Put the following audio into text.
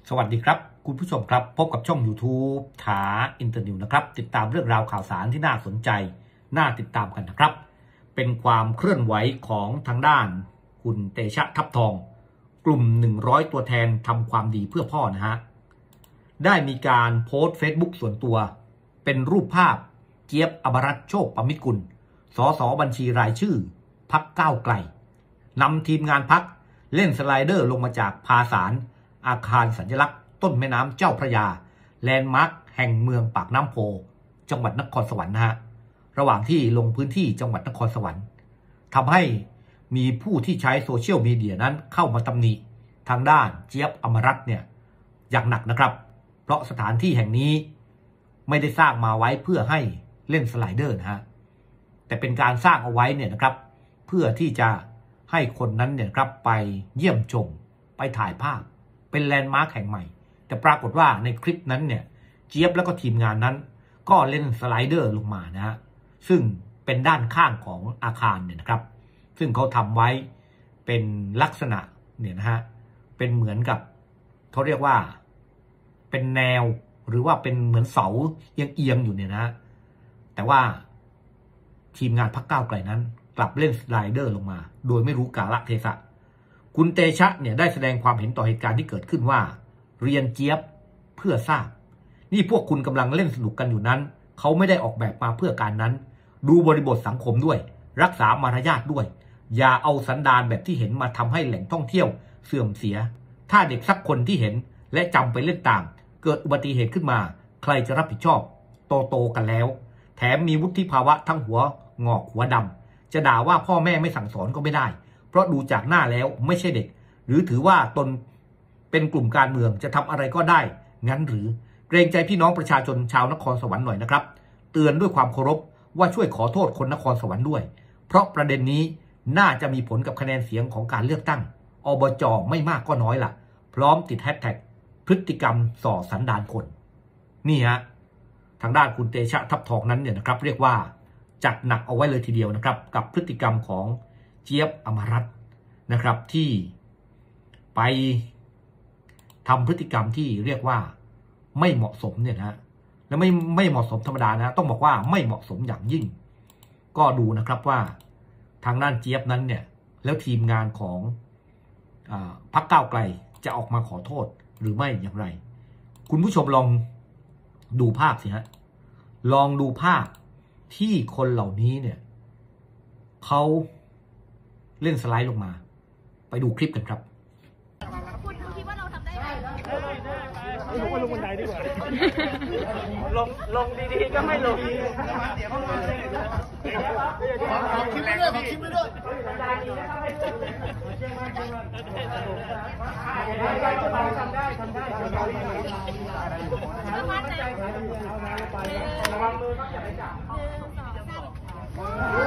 สวัสดีครับคุณผู้ชมครับพบกับช่อง YouTube ถาอินเตอร์นิวนะครับติดตามเรื่องราวข่าวสารที่น่าสนใจน่าติดตามกันนะครับเป็นความเคลื่อนไหวของทางด้านคุณเตชะทัพทองกลุ่ม100ตัวแทนทำความดีเพื่อพ่อนะฮะได้มีการโพสต์ Facebook ส่วนตัวเป็นรูปภาพเจี๊ยบอมรัตน์โชคปมิตรกุลสสบัญชีรายชื่อพรรคก้าวไกลนำทีมงานพรรคเล่นสไลเดอร์ลงมาจากพาสารอาคารสัญลักษณ์ต้นแม่น้ำเจ้าพระยาแลนด์มาร์คแห่งเมืองปากน้ำโพจังหวัดนครสวรรค์นะฮะระหว่างที่ลงพื้นที่จังหวัดนครสวรรค์ทำให้มีผู้ที่ใช้โซเชียลมีเดียนั้นเข้ามาตำหนิทางด้านเจี๊ยบอมรัตน์เนี่ยอย่างหนักนะครับเพราะสถานที่แห่งนี้ไม่ได้สร้างมาไว้เพื่อให้เล่นสไลเดอร์นะฮะแต่เป็นการสร้างเอาไว้เนี่ยนะครับเพื่อที่จะให้คนนั้นเนี่ยครับไปเยี่ยมชมไปถ่ายภาพเป็นแลนด์มาร์คแห่งใหม่แต่ปรากฏว่าในคลิปนั้นเนี่ยเจี๊ยบแล้วก็ทีมงานนั้นก็เล่นสไลเดอร์ลงมานะฮะซึ่งเป็นด้านข้างของอาคารเนี่ยนะครับซึ่งเขาทำไว้เป็นลักษณะเนี่ยนะฮะเป็นเหมือนกับเขาเรียกว่าเป็นแนวหรือว่าเป็นเหมือนเสาเอียงอยู่เนี่ยนะแต่ว่าทีมงานพรรคก้าวไกลนั้นกลับเล่นสไลเดอร์ลงมาโดยไม่รู้กาลเทศะคุณเตชะเนี่ยได้แสดงความเห็นต่อเหตุการณ์ที่เกิดขึ้นว่าเรียนเจี๊ยบเพื่อทราบนี่พวกคุณกำลังเล่นสนุกกันอยู่นั้นเขาไม่ได้ออกแบบมาเพื่อการนั้นดูบริบทสังคมด้วยรักษามารยาทด้วยอย่าเอาสันดานแบบที่เห็นมาทำให้แหล่งท่องเที่ยวเสื่อมเสียถ้าเด็กสักคนที่เห็นและจำไปเล่นตามเกิดอุบัติเหตุขึ้นมาใครจะรับผิดชอบโตกันแล้วแถมมีวุฒิภาวะทั้งหัวงอกหัวดำจะด่าว่าพ่อแม่ไม่สั่งสอนก็ไม่ได้เพราะดูจากหน้าแล้วไม่ใช่เด็กหรือถือว่าตนเป็นกลุ่มการเมืองจะทำอะไรก็ได้งั้นหรือเกรงใจพี่น้องประชาชนชาวนครสวรรค์หน่อยนะครับเตือนด้วยความเคารพว่าช่วยขอโทษคนนครสวรรค์ด้วยเพราะประเด็นนี้น่าจะมีผลกับคะแนนเสียงของการเลือกตั้งอบจ.ไม่มากก็น้อยล่ะพร้อมติดแฮชแท็กพฤติกรรมส่อสันดานคนนี่ฮะทางด้านคุณเตชะทัพทองนั้นเนี่ยนะครับเรียกว่าจัดหนักเอาไว้เลยทีเดียวนะครับกับพฤติกรรมของเจี๊ยบอมรัตน์นะครับที่ไปทำพฤติกรรมที่เรียกว่าไม่เหมาะสมเนี่ยนะและไม่เหมาะสมธรรมดานะต้องบอกว่าไม่เหมาะสมอย่างยิ่งก็ดูนะครับว่าทางด้านเจี๊ยบนั้นเนี่ยแล้วทีมงานของพรรคก้าวไกลจะออกมาขอโทษหรือไม่อย่างไรคุณผู้ชมลองดูภาพสิฮะลองดูภาพที่คนเหล่านี้เนี่ยเขาเล่นสไลด์ลงมาไปดูคลิปกันครับคุณคิดว่าเราทำได้ไหมผมว่าลงบันไดดีกว่าลงดีๆก็ไม่ลงคิดไปด้วยคิดไปด้วยทำได้ระวังมือต้องอย่าไปจับ